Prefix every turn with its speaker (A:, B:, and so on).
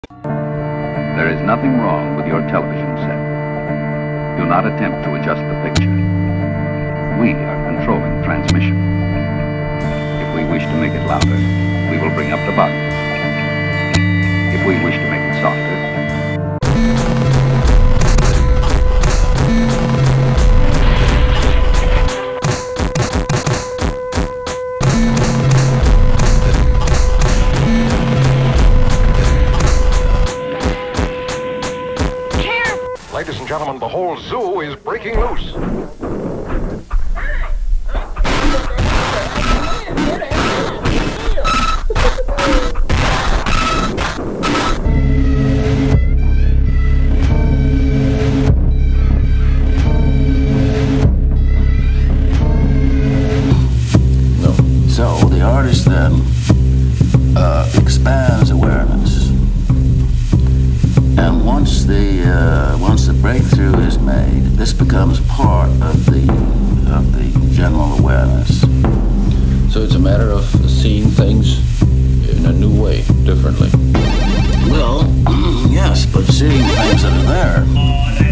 A: There is nothing wrong with your television set. Do not attempt to adjust the picture. We are controlling transmission. If we wish to make it louder, we will bring up the volume. If we wish to make it softer,
B: Ladies and gentlemen, the whole zoo is breaking loose.
C: So the artist then expands awareness. And once the breakthrough is made, this becomes part of the general awareness.
D: So it's a matter of seeing things in a new way, differently.
C: Well, yes, but seeing things that are there